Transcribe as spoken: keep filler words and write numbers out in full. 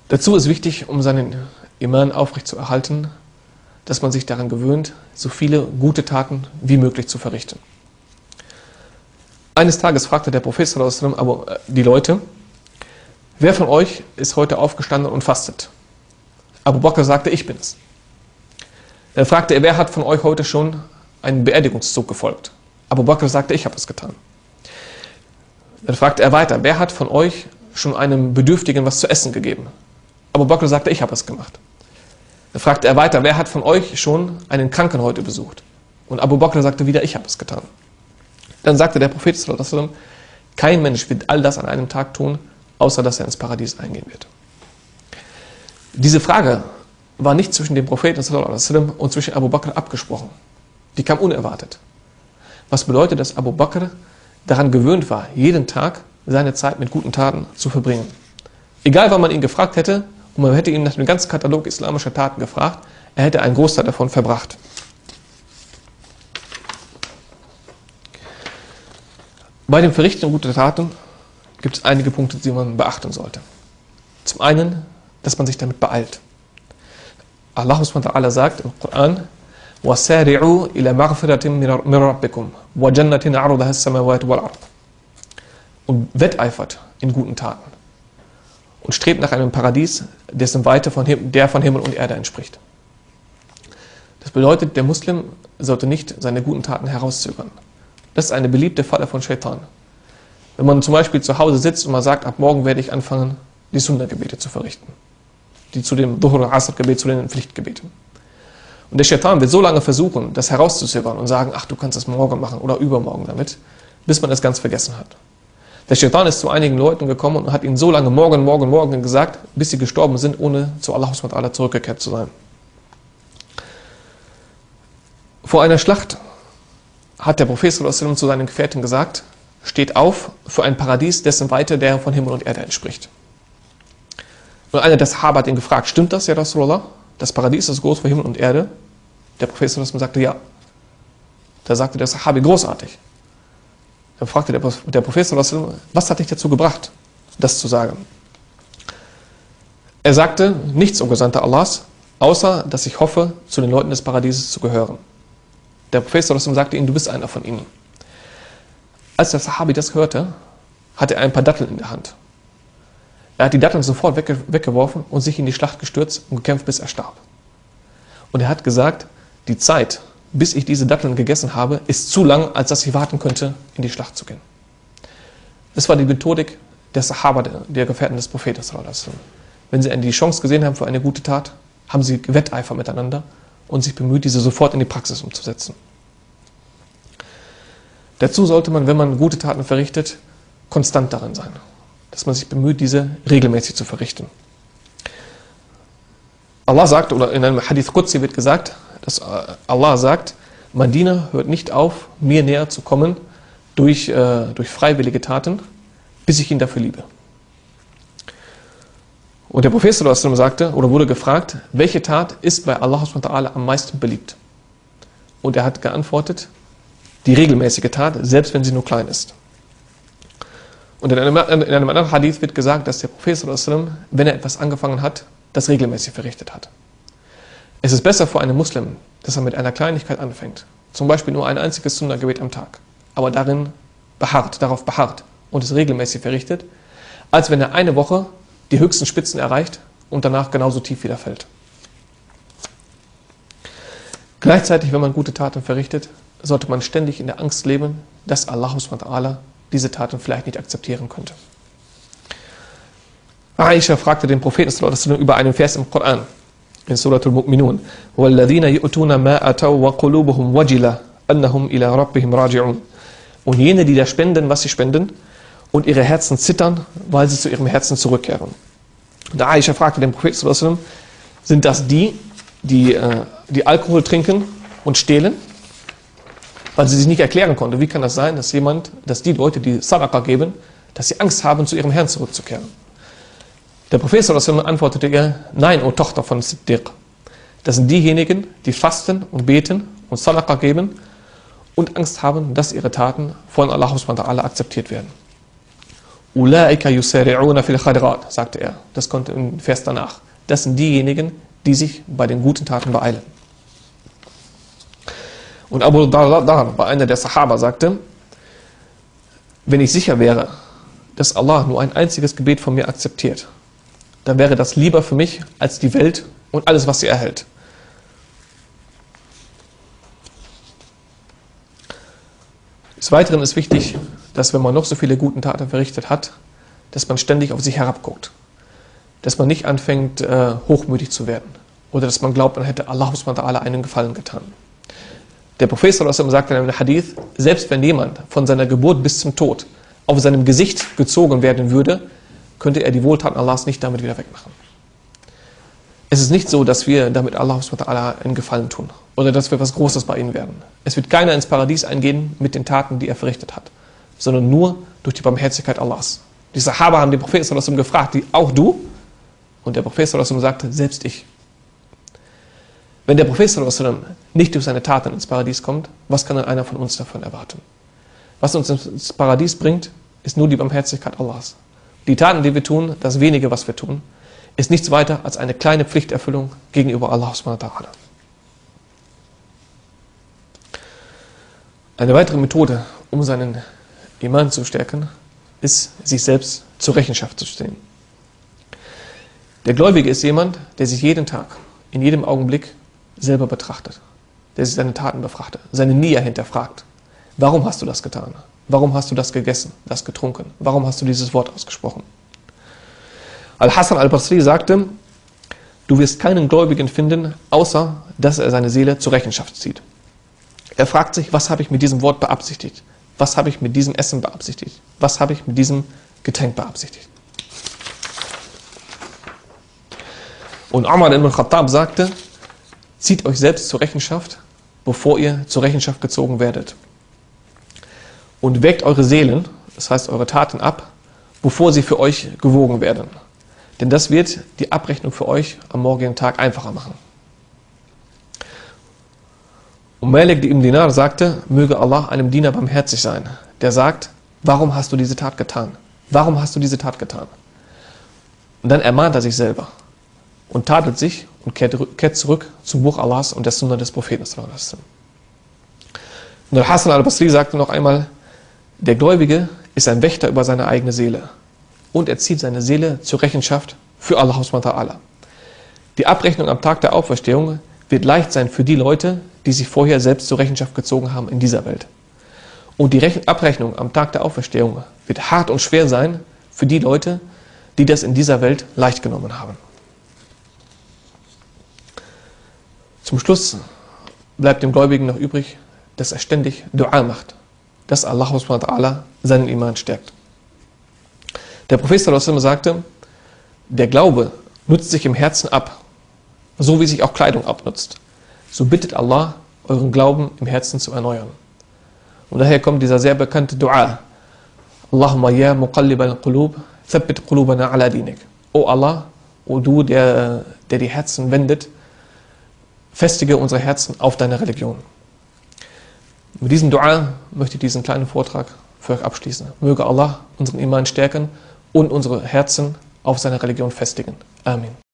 Dazu ist wichtig, um seinen Iman aufrechtzuerhalten, dass man sich daran gewöhnt, so viele gute Taten wie möglich zu verrichten. Eines Tages fragte der Prophet sallallahu alaihi wasallam die Leute: Wer von euch ist heute aufgestanden und fastet? Abu Bakr sagte: Ich bin es. Dann fragte er: Wer hat von euch heute schon einen Beerdigungszug gefolgt? Abu Bakr sagte: Ich habe es getan. Dann fragte er weiter: Wer hat von euch schon einem Bedürftigen was zu essen gegeben? Abu Bakr sagte: Ich habe es gemacht. Dann fragte er weiter: Wer hat von euch schon einen Kranken heute besucht? Und Abu Bakr sagte wieder: Ich habe es getan. Dann sagte der Prophet sallallahu alaihi wasallam: Kein Mensch wird all das an einem Tag tun, außer dass er ins Paradies eingehen wird. Diese Frage war nicht zwischen dem Propheten sallallahu alaihi wasallam und zwischen Abu Bakr abgesprochen. Die kam unerwartet. Was bedeutet, dass Abu Bakr daran gewöhnt war, jeden Tag seine Zeit mit guten Taten zu verbringen. Egal, wann man ihn gefragt hätte, und man hätte ihn nach dem ganzen Katalog islamischer Taten gefragt, er hätte einen Großteil davon verbracht. Bei dem Verrichten guter Taten gibt es einige Punkte, die man beachten sollte. Zum einen, dass man sich damit beeilt. Allah subhanahu wa ta'ala sagt im Koran: وَسَارِعُوا إِلَى مَغْفِرَةٍ مِّن رَبِّكُمْ وَجَنَّةٍ عَرْضُهَا السَّمَاوَاتُ وَالْأَرْضُ. Und wetteifert in guten Taten. Und strebt nach einem Paradies, dessen Weite von Him- der von Himmel und Erde entspricht. Das bedeutet, der Muslim sollte nicht seine guten Taten herauszögern. Das ist eine beliebte Falle von Shaitan. Wenn man zum Beispiel zu Hause sitzt und man sagt: Ab morgen werde ich anfangen, die Sunna-Gebete zu verrichten. Die zu dem Dhuhr- und Asr-Gebet, zu den Pflichtgebeten. Und der Shaitan wird so lange versuchen, das herauszuzögern und sagen: Ach, du kannst das morgen machen oder übermorgen damit, bis man es ganz vergessen hat. Der Shaitan ist zu einigen Leuten gekommen und hat ihnen so lange morgen, morgen, morgen gesagt, bis sie gestorben sind, ohne zu Allah subhanahu wa ta'ala zurückgekehrt zu sein. Vor einer Schlacht hat der Prophet sallallahu alaihi wasallam zu seinen Gefährten gesagt: Steht auf für ein Paradies, dessen Weite der von Himmel und Erde entspricht. Und einer der Sahaba hat ihn gefragt: Stimmt das, ja Rasulullah? Das Paradies ist groß wie Himmel und Erde? Der Prophet sallallahu alaihi wasallam sagte: Ja. Da sagte der Sahabi: Großartig. Dann fragte der, der Prophet sallallahu alaihi wasallam: Was hat dich dazu gebracht, das zu sagen? Er sagte: Nichts, o Gesandter Allahs, außer dass ich hoffe, zu den Leuten des Paradieses zu gehören. Der Prophet sallallahu alaihi wasallam sagte ihm: Du bist einer von ihnen. Als der Sahabi das hörte, hatte er ein paar Datteln in der Hand. Er hat die Datteln sofort wegge weggeworfen und sich in die Schlacht gestürzt und gekämpft, bis er starb. Und er hat gesagt: Die Zeit, bis ich diese Datteln gegessen habe, ist zu lang, als dass ich warten könnte, in die Schlacht zu gehen. Das war die Methodik der Sahaba, der, der Gefährten des Propheten sallallahu alaihi wasallam. Wenn sie die Chance gesehen haben für eine gute Tat, haben sie gewetteifert miteinander und sich bemüht, diese sofort in die Praxis umzusetzen. Dazu sollte man, wenn man gute Taten verrichtet, konstant darin sein. Dass man sich bemüht, diese regelmäßig zu verrichten. Allah sagt, oder in einem Hadith Qudsi wird gesagt, dass Allah sagt: Mein Diener hört nicht auf, mir näher zu kommen durch, äh, durch freiwillige Taten, bis ich ihn dafür liebe. Und der Prophet sallallahu alaihi wasallam sagte, oder wurde gefragt: Welche Tat ist bei Allah subhanahu wa ta'ala am meisten beliebt? Und er hat geantwortet: Die regelmäßige Tat, selbst wenn sie nur klein ist. Und in einem, in einem anderen Hadith wird gesagt, dass der Prophet sallallahu alaihi wasallam, wenn er etwas angefangen hat, das regelmäßig verrichtet hat. Es ist besser für einen Muslim, dass er mit einer Kleinigkeit anfängt, zum Beispiel nur ein einziges Sunna-Gebet am Tag, aber darin beharrt, darauf beharrt und es regelmäßig verrichtet, als wenn er eine Woche die höchsten Spitzen erreicht und danach genauso tief wieder fällt. Gleichzeitig, wenn man gute Taten verrichtet, sollte man ständig in der Angst leben, dass Allah subhanahu wa ta'ala diese Taten vielleicht nicht akzeptieren könnte. Aisha fragte den Propheten sallallahu alaihi wasallam über einen Vers im Koran, in Suratul Mu'minun: وَالَّذِينَ يُؤْتُونَ مَا أَتَوْا وَقُلُوبُهُمْ وَجِلَةٌ أَنَّهُمْ إِلَى رَبِّهِمْ رَاجِعُونَ. Und jene, die da spenden, was sie spenden, und ihre Herzen zittern, weil sie zu ihrem Herzen zurückkehren. Und Aisha fragte den Propheten sallallahu alaihi wasallam: Sind das die, die, äh, die Alkohol trinken und stehlen? Weil sie sich nicht erklären konnte, wie kann das sein, dass jemand, dass die Leute, die Sadaqa geben, dass sie Angst haben, zu ihrem Herrn zurückzukehren. Der Prophet sallallahu alaihi wasallam antwortete ihr: Nein, o Tochter von Siddiq. Das sind diejenigen, die fasten und beten und Sadaqa geben und Angst haben, dass ihre Taten von Allah subhanahu wa ta'ala akzeptiert werden. Ulaika yusari'una fil khairat, sagte er. Das kommt im Vers danach. Das sind diejenigen, die sich bei den guten Taten beeilen. Und Abu Darda, einer der Sahaba, sagte, wenn ich sicher wäre, dass Allah nur ein einziges Gebet von mir akzeptiert, dann wäre das lieber für mich als die Welt und alles, was sie erhält. Des Weiteren ist wichtig, dass wenn man noch so viele gute Taten verrichtet hat, dass man ständig auf sich herabguckt. Dass man nicht anfängt, äh, hochmütig zu werden. Oder dass man glaubt, man hätte Allah subhanahu wa ta'ala einen Gefallen getan. Der Prophet sallallahu alaihi wasallam sagte in einem Hadith, selbst wenn jemand von seiner Geburt bis zum Tod auf seinem Gesicht gezogen werden würde, könnte er die Wohltaten Allahs nicht damit wieder wegmachen. Es ist nicht so, dass wir damit Allah subhanahu wa ta'ala einen Gefallen tun. Oder dass wir was Großes bei ihnen werden. Es wird keiner ins Paradies eingehen mit den Taten, die er verrichtet hat. Sondern nur durch die Barmherzigkeit Allahs. Die Sahaba haben den Prophet sallallahu alaihi wasallam gefragt, die, auch du? Und der Prophet sallallahu alaihi wasallam sagte, selbst ich. Wenn der Prophet sallallahu alaihi wasallam nicht durch seine Taten ins Paradies kommt, was kann dann einer von uns davon erwarten? Was uns ins Paradies bringt, ist nur die Barmherzigkeit Allahs. Die Taten, die wir tun, das wenige, was wir tun, ist nichts weiter als eine kleine Pflichterfüllung gegenüber Allah subhanahu wa ta'ala. Eine weitere Methode, um seinen Iman zu stärken, ist, sich selbst zur Rechenschaft zu stehen. Der Gläubige ist jemand, der sich jeden Tag, in jedem Augenblick selber betrachtet, der sich seine Taten befrachtet, seine Nia hinterfragt. Warum hast du das getan? Warum hast du das gegessen, das getrunken? Warum hast du dieses Wort ausgesprochen? Al-Hasan al-Basri sagte, du wirst keinen Gläubigen finden, außer dass er seine Seele zur Rechenschaft zieht. Er fragt sich, was habe ich mit diesem Wort beabsichtigt? Was habe ich mit diesem Essen beabsichtigt? Was habe ich mit diesem Getränk beabsichtigt? Und Umar ibn Khattab sagte, zieht euch selbst zur Rechenschaft, bevor ihr zur Rechenschaft gezogen werdet. Und wägt eure Seelen, das heißt eure Taten ab, bevor sie für euch gewogen werden. Denn das wird die Abrechnung für euch am morgigen Tag einfacher machen. Und Malik ibn Dinar sagte, möge Allah einem Diener barmherzig sein, der sagt, warum hast du diese Tat getan? Warum hast du diese Tat getan? Und dann ermahnt er sich selber und tadelt sich und kehrt, kehrt zurück zum Buch Allahs und der Sunna des Propheten. Und Al-Hasan al-Basri sagte noch einmal, der Gläubige ist ein Wächter über seine eigene Seele und er zieht seine Seele zur Rechenschaft für Allah subhanahu wa ta'ala. Die Abrechnung am Tag der Auferstehung wird leicht sein für die Leute, die sich vorher selbst zur Rechenschaft gezogen haben in dieser Welt. Und die Rechn- Abrechnung am Tag der Auferstehung wird hart und schwer sein für die Leute, die das in dieser Welt leicht genommen haben. Zum Schluss bleibt dem Gläubigen noch übrig, dass er ständig Dua macht, dass Allah subhanahu wa ta'ala seinen Iman stärkt. Der Prophet sallallahu alaihi wasallam sagte, der Glaube nutzt sich im Herzen ab, so wie sich auch Kleidung abnutzt. So bittet Allah, euren Glauben im Herzen zu erneuern. Und daher kommt dieser sehr bekannte Dua. Allahumma ya muqallib al-qulub, thabbit qulubana ala dinik. O Allah, o du, der, der die Herzen wendet, festige unsere Herzen auf deine Religion. Mit diesem Dua möchte ich diesen kleinen Vortrag für euch abschließen. Möge Allah unseren Iman stärken und unsere Herzen auf seine Religion festigen. Amen.